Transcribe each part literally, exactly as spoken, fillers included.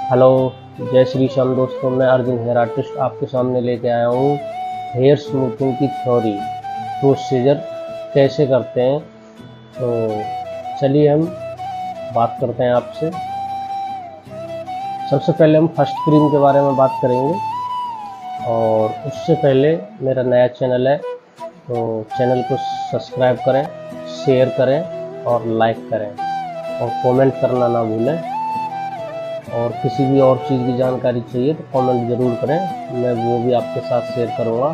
Hello, जय श्री श्याम दोस्तों। मैं अर्जुन हेयर आर्टिस्ट आपके सामने लेके आया हूँ हेयर स्मूथिंग की थ्योरी प्रोसीजर कैसे करते हैं। तो चलिए हम बात करते हैं आपसे। सबसे पहले हम फर्स्ट क्रीम के बारे में बात करेंगे, और उससे पहले मेरा नया चैनल है तो चैनल को सब्सक्राइब करें, शेयर करें और लाइक करें, और कमेंट करना ना भूलें। और किसी भी और चीज़ की जानकारी चाहिए तो कमेंट ज़रूर करें, मैं वो भी आपके साथ शेयर करूँगा।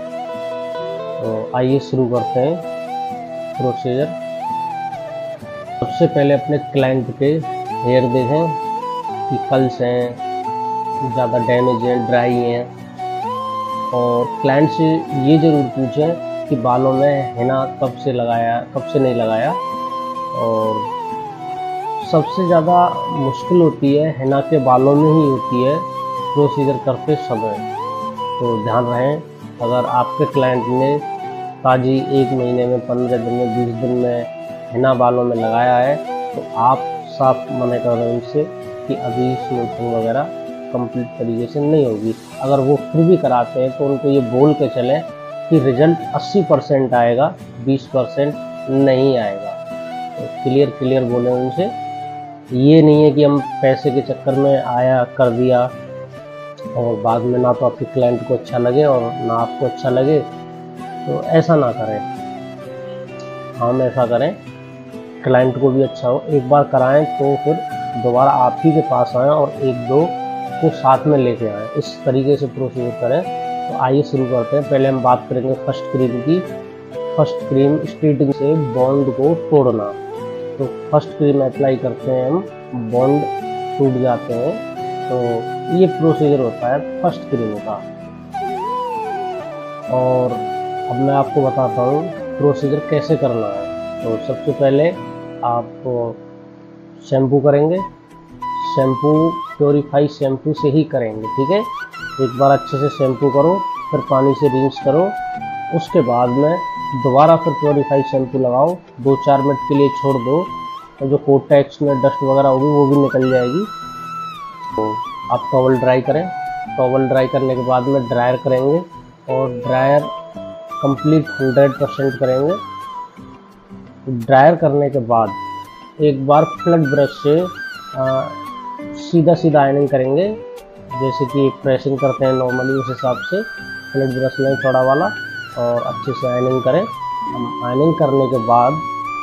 तो आइए शुरू करते हैं प्रोसीजर। सबसे पहले अपने क्लाइंट के हेयर देखें कि कर्ल्स हैं, ज़्यादा डैमेज हैं, ड्राई हैं, और क्लाइंट से ये ज़रूर पूछें कि बालों में हिना कब से लगाया, कब से नहीं लगाया। और सबसे ज़्यादा मुश्किल होती है हिना के बालों में ही होती है प्रोसीजर करते समय। तो ध्यान रहें, अगर आपके क्लाइंट ने ताज़ी एक महीने में, पंद्रह दिन में, बीस दिन में हिना बालों में लगाया है तो आप साफ मना कर रहे हैं उनसे कि अभी स्मूथिंग वगैरह कंप्लीट तरीके से नहीं होगी। अगर वो फिर भी कराते हैं तो उनको ये बोल के चलें कि रिजल्ट अस्सी परसेंट आएगा, बीस परसेंट नहीं आएगा। तो क्लियर क्लियर बोलें उनसे। ये नहीं है कि हम पैसे के चक्कर में आया कर दिया और बाद में ना तो आपके क्लाइंट को अच्छा लगे और ना आपको अच्छा लगे, तो ऐसा ना करें। हम ऐसा करें क्लाइंट को भी अच्छा हो, एक बार कराएं तो फिर दोबारा आप ही के पास आएँ और एक दो को साथ में लेके आएँ। इस तरीके से प्रोसीजर करें। तो आइए शुरू करते हैं। पहले हम बात करेंगे फर्स्ट क्रीम की। फर्स्ट क्रीम स्ट्रीटिंग से बॉन्ड को तोड़ना। तो फर्स्ट क्रीम अप्लाई करते हैं हम, बॉन्ड टूट जाते हैं, तो ये प्रोसीजर होता है फर्स्ट क्रीम का। और अब मैं आपको बताता हूँ प्रोसीजर कैसे करना है। तो सबसे पहले आप शैम्पू करेंगे। शैम्पू प्योरीफाई शैम्पू से ही करेंगे, ठीक है। एक बार अच्छे से शैम्पू करो, फिर पानी से रिंस करो, उसके बाद में दोबारा फिर प्योरीफाई शैम्पू लगाओ, दो चार मिनट के लिए छोड़ दो, और जो कोटेक्स में डस्ट वगैरह होगी वो भी निकल जाएगी। तो आप टॉवल ड्राई करें। टॉवल ड्राई करने के बाद में ड्रायर करेंगे, और ड्रायर कंप्लीट हंड्रेड परसेंट करेंगे। ड्रायर करने के बाद एक बार फ्लड ब्रश से आ, सीधा सीधा आयनिंग करेंगे, जैसे कि प्रेसिंग करते हैं नॉर्मली, उस हिसाब से फ्लड ब्रश लें थोड़ा वाला, और अच्छे से आयनिंग करें। हम आयनिंग करने के बाद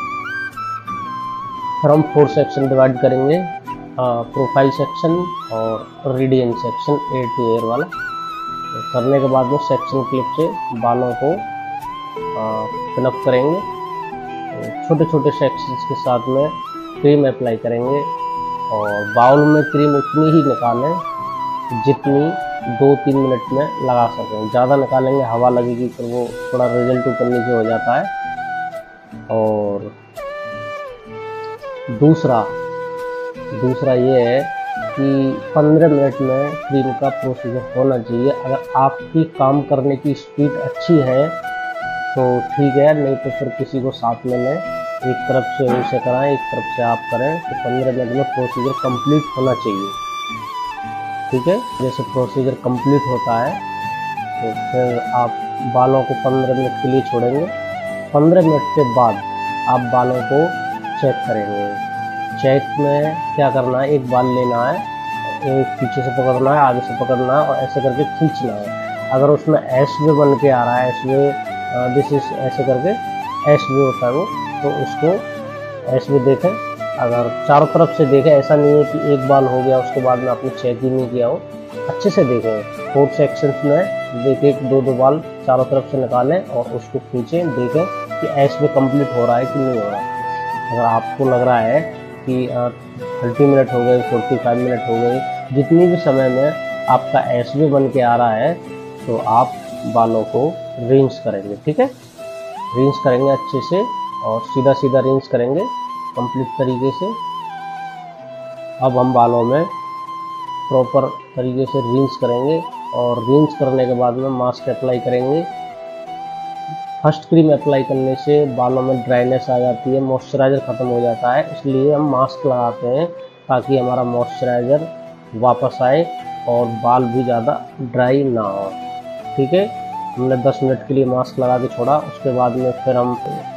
फिर हम फोर सेक्शन डिवाइड करेंगे, प्रोफाइल सेक्शन और radian section, ear to ear वाला। तो करने के बाद में सेक्शन क्लिप से बालों को पिनअप करेंगे। तो छोटे छोटे सेक्शंस के साथ में क्रीम अप्लाई करेंगे, और बाउल में क्रीम उतनी ही निकालें जितनी दो तीन मिनट में लगा सकें। ज़्यादा निकालेंगे हवा लगेगी, फिर वो थोड़ा रिजल्ट ऊपर नीचे हो जाता है। और दूसरा दूसरा ये है कि पंद्रह मिनट में क्रीम का प्रोसीजर होना चाहिए। अगर आपकी काम करने की स्पीड अच्छी है तो ठीक है, नहीं तो फिर किसी को साथ में लें, एक तरफ से उनसे कराएं, एक तरफ से आप करें। तो पंद्रह मिनट में प्रोसीजर कंप्लीट होना चाहिए, ठीक है। जैसे प्रोसीजर कंप्लीट होता है तो फिर आप बालों को पंद्रह मिनट के लिए छोड़ेंगे। पंद्रह मिनट के बाद आप बालों को चेक करेंगे। चेक में क्या करना है, एक बाल लेना है, एक पीछे से पकड़ना है, आगे से पकड़ना है, और ऐसे करके खींचना है। अगर उसमें एस वे बन के आ रहा है, एस वे दिस इज ऐसे करके एस वे होता है वो, तो उसको एस वे देखें। अगर चारों तरफ से देखें, ऐसा नहीं है कि एक बाल हो गया उसके बाद में आपने चेक ही नहीं किया हो, अच्छे से देखें। फोर सेक्शंस में देखें, दो दो बाल चारों तरफ से निकालें और उसको खींचें, देखें कि एस वे कंप्लीट हो रहा है कि नहीं हो रहा है। अगर आपको लग रहा है कि थर्टी मिनट हो गए, फोर्टी फाइव मिनट हो गए, जितनी भी समय में आपका एस वे बन के आ रहा है, तो आप बालों को रिंस करेंगे, ठीक है। रिंस करेंगे अच्छे से, और सीधा सीधा रिंस करेंगे कंप्लीट तरीके से। अब हम बालों में प्रॉपर तरीके से रिंस करेंगे, और रिंस करने के बाद में मास्क अप्लाई करेंगे। फर्स्ट क्रीम अप्लाई करने से बालों में ड्राइनेस आ जाती है, मॉइस्चराइज़र ख़त्म हो जाता है, इसलिए हम मास्क लगाते हैं ताकि हमारा मॉइस्चराइज़र वापस आए और बाल भी ज़्यादा ड्राई ना हो। ठीक है, हमने दस मिनट के लिए मास्क लगा के छोड़ा, उसके बाद में फिर हम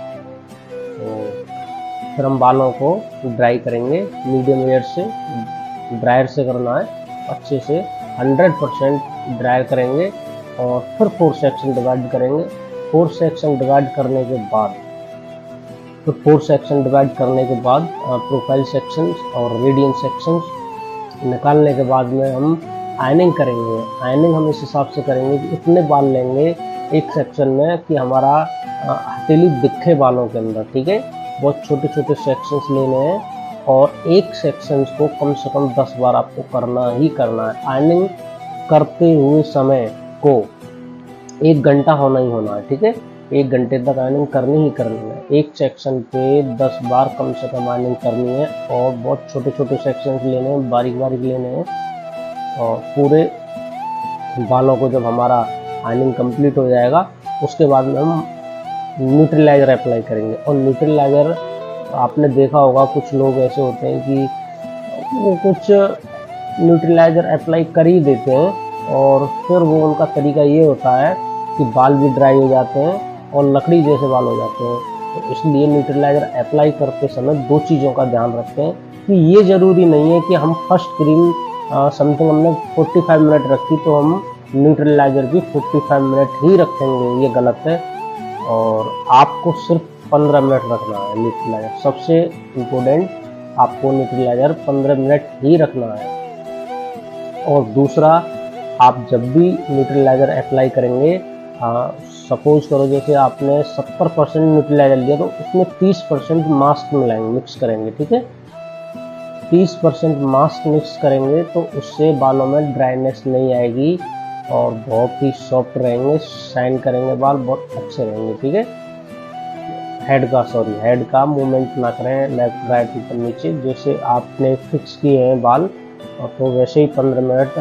फिर हम बालों को ड्राई करेंगे। मीडियम एयर से ड्रायर से करना है, अच्छे से हंड्रेड परसेंट ड्राई करेंगे और फिर फोर सेक्शन डिवाइड करेंगे। फोर सेक्शन डिवाइड करने के बाद फिर फोर सेक्शन डिवाइड करने के बाद प्रोफाइल सेक्शंस और रेडियन सेक्शंस निकालने के बाद में हम आयनिंग करेंगे। आयनिंग हम इस हिसाब से करेंगे कि इतने बाल लेंगे एक सेक्शन में कि हमारा हथेली दिखे बालों के अंदर। ठीक है, बहुत छोटे छोटे सेक्शंस लेने हैं और एक सेक्शंस को कम से कम दस बार आपको करना ही करना है। आयनिंग करते हुए समय को एक घंटा होना ही होना है। ठीक है, एक घंटे तक आयनिंग करनी ही करनी है। एक सेक्शन पे दस बार कम से कम आयनिंग करनी है और बहुत छोटे छोटे सेक्शंस लेने हैं, बारीक बारीक लेने हैं। और पूरे बालों को जब हमारा आयनिंग कंप्लीट हो जाएगा उसके बाद में हम न्यूट्रलाइजर अप्लाई करेंगे। और न्यूट्रलाइजर आपने देखा होगा, कुछ लोग ऐसे होते हैं कि वो कुछ न्यूट्रलाइजर अप्लाई कर ही देते हैं और फिर वो उनका तरीका ये होता है कि बाल भी ड्राई हो जाते हैं और लकड़ी जैसे बाल हो जाते हैं। तो इसलिए न्यूट्रलाइजर अप्लाई करते समय दो चीज़ों का ध्यान रखें कि ये ज़रूरी नहीं है कि हम फर्स्ट क्रीम समथिंग हमने पैंतालीस मिनट रखी तो हम न्यूट्रलाइजर भी पैंतालीस मिनट ही रखेंगे, ये गलत है। और आपको सिर्फ पंद्रह मिनट रखना है न्यूट्रलाइजर। सबसे इम्पोर्टेंट, आपको न्यूट्रलाइजर पंद्रह मिनट ही रखना है। और दूसरा, आप जब भी न्यूट्रलाइजर अप्लाई करेंगे, सपोज करो जैसे आपने सत्तर परसेंट न्यूट्रलाइजर लिया तो उसमें तीस परसेंट मास्क मिलाएंगे, मिक्स करेंगे। ठीक है, तीस परसेंट मास्क मिक्स करेंगे तो उससे बालों में ड्राइनेस नहीं आएगी और बहुत ही सॉफ्ट रहेंगे, शाइन करेंगे, बाल बहुत अच्छे रहेंगे। ठीक है, हेड का सॉरी हेड का मूवमेंट ना करें, लेफ्ट राइट ऊपर नीचे, जैसे आपने फिक्स किए हैं बाल तो वैसे ही पंद्रह मिनट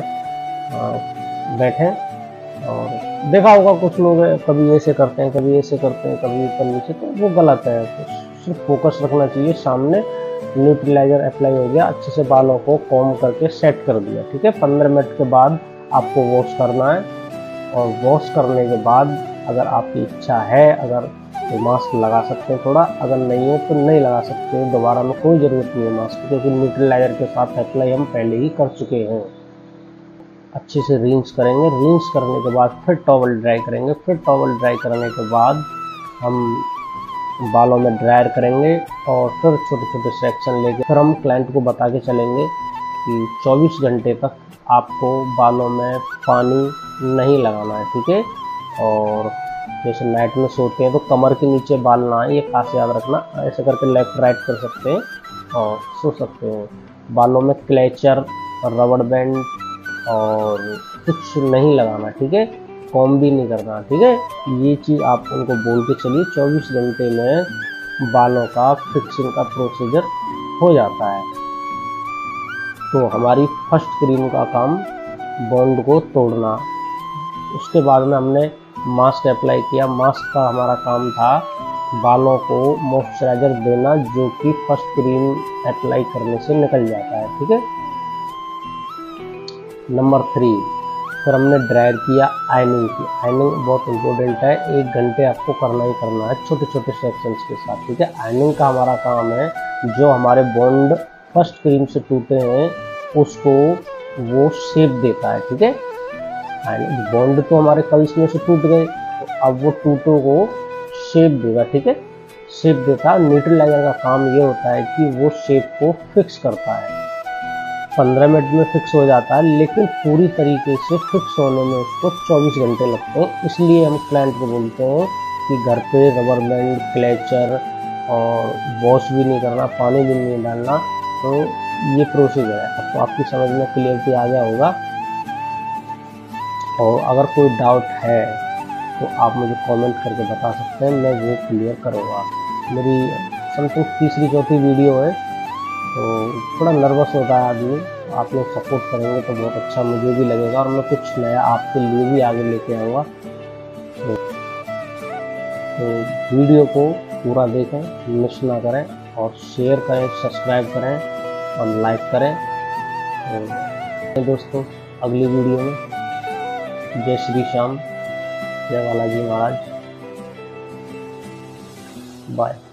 बैठें। और देखा होगा कुछ लोग कभी ऐसे करते हैं, कभी ऐसे करते हैं, कभी ऊपर नीचे, तो वो गलत है। तो सिर्फ फोकस रखना चाहिए सामने। न्यूट्रलाइजर अप्लाई हो गया, अच्छे से बालों को कॉम्ब करके सेट कर दिया। ठीक है, पंद्रह मिनट के बाद आपको वॉश करना है और वॉश करने के बाद अगर आपकी इच्छा है, अगर तो मास्क लगा सकते हैं थोड़ा, अगर नहीं है तो नहीं लगा सकते। दोबारा में कोई ज़रूरत नहीं है मास्क, क्योंकि न्यूट्रलाइजर के साथ अप्लाई हम पहले ही कर चुके हैं। अच्छे से रिंस करेंगे, रिंस करने के बाद फिर टॉवल ड्राई करेंगे। फिर टॉवल ड्राई करने के बाद हम बालों में ड्रायर करेंगे और फिर छोटे छोटे सेक्शन लेके फिर हम क्लाइंट को बता के चलेंगे कि चौबीस घंटे तक आपको बालों में पानी नहीं लगाना है। ठीक है, और जैसे नाइट में सोते हैं तो कमर के नीचे बाल ना आए, ये खास याद रखना। ऐसे करके लेफ्ट राइट कर सकते हैं और सो सकते हैं। बालों में क्लेचर, रबड़ बैंड और कुछ नहीं लगाना। ठीक है, कॉम भी नहीं करना। ठीक है, ये चीज़ आप उनको बोल के चलिए। चौबीस घंटे में बालों का फिक्सिंग का प्रोसीजर हो जाता है। तो हमारी फर्स्ट क्रीम का काम बॉन्ड को तोड़ना। उसके बाद में हमने मास्क अप्लाई किया। मास्क का हमारा काम था बालों को मॉइस्चराइजर देना, जो कि फर्स्ट क्रीम अप्लाई करने से निकल जाता है। ठीक है, नंबर थ्री, फिर हमने ड्रायर किया, आयनिंग की। आयनिंग बहुत इम्पोर्टेंट है, एक घंटे आपको करना ही करना है छोटे छोटे सेक्शंस के साथ। ठीक है, आयनिंग का हमारा काम है जो हमारे बॉन्ड फर्स्ट क्रीम से टूटे हैं उसको वो शेप देता है। ठीक है, बॉन्ड तो हमारे कल इसमें से टूट गए, तो अब वो टूटों को शेप देगा। ठीक है, शेप देता है। न्यूट्रलाइजर का काम ये होता है कि वो शेप को फिक्स करता है। पंद्रह मिनट में फिक्स हो जाता है, लेकिन पूरी तरीके से फिक्स होने में उसको चौबीस घंटे लगते हैं। इसलिए हम क्लाइंट को बोलते हैं कि घर पे रबर बैंड, क्लेचर और वॉश भी नहीं करना, पानी भी नहीं डालना। तो ये प्रोसीजर है। अब तो आपकी समझ में क्लियरिटी आ गया होगा। और अगर कोई डाउट है तो आप मुझे कमेंट करके बता सकते हैं, मैं वो क्लियर करूँगा। मेरी समथिंग तीसरी चौथी वीडियो है, तो थोड़ा नर्वस होता है आदमी। आप लोग सपोर्ट करेंगे तो बहुत अच्छा मुझे भी लगेगा और मैं कुछ नया आपके लिए भी आगे लेके आऊँगा। तो, तो वीडियो को पूरा देखें, मिस ना करें और शेयर करें, सब्सक्राइब करें और लाइक करें। तो दोस्तों अगली वीडियो में। जय श्री श्याम, जय बालाजी महाराज, बाय।